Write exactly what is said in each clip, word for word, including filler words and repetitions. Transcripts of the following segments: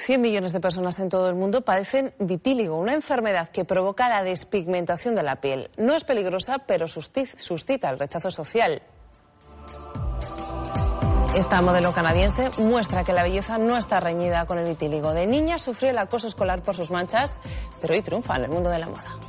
cien millones de personas en todo el mundo padecen vitíligo, una enfermedad que provoca la despigmentación de la piel. No es peligrosa, pero suscita el rechazo social. Esta modelo canadiense muestra que la belleza no está reñida con el vitíligo. De niña sufrió el acoso escolar por sus manchas, pero hoy triunfa en el mundo de la moda.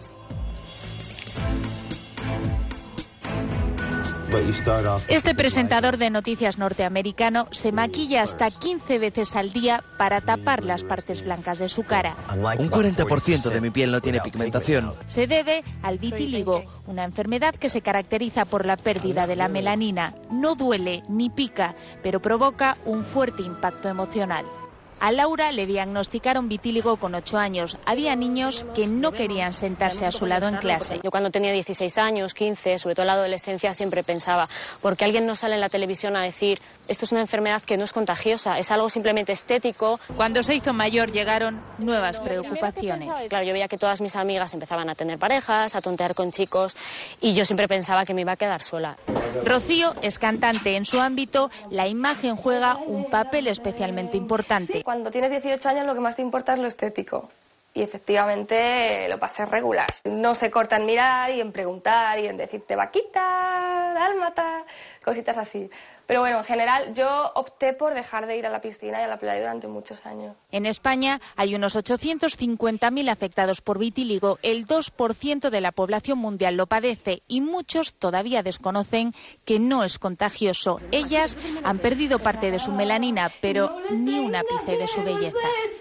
Este presentador de noticias norteamericano se maquilla hasta quince veces al día para tapar las partes blancas de su cara. Un cuarenta por ciento de mi piel no tiene pigmentación. Se debe al vitíligo, una enfermedad que se caracteriza por la pérdida de la melanina. No duele ni pica, pero provoca un fuerte impacto emocional. A Laura le diagnosticaron vitíligo con ocho años. Había niños que no querían sentarse a su lado en clase. Yo cuando tenía dieciséis años, quince, sobre todo en la adolescencia, siempre pensaba, ¿por qué alguien no sale en la televisión a decir esto es una enfermedad que no es contagiosa, es algo simplemente estético? Cuando se hizo mayor llegaron nuevas preocupaciones. Claro, yo veía que todas mis amigas empezaban a tener parejas, a tontear con chicos y yo siempre pensaba que me iba a quedar sola. Rocío es cantante. En su ámbito, la imagen juega un papel especialmente importante. Cuando tienes dieciocho años lo que más te importa es lo estético. Y efectivamente lo pasé regular. No se corta en mirar y en preguntar y en decirte vaquita, dálmata, cositas así. Pero bueno, en general yo opté por dejar de ir a la piscina y a la playa durante muchos años. En España hay unos ochocientos cincuenta mil afectados por vitíligo. El dos por ciento de la población mundial lo padece y muchos todavía desconocen que no es contagioso. Ellas han perdido parte de su melanina, pero ni un ápice de su belleza.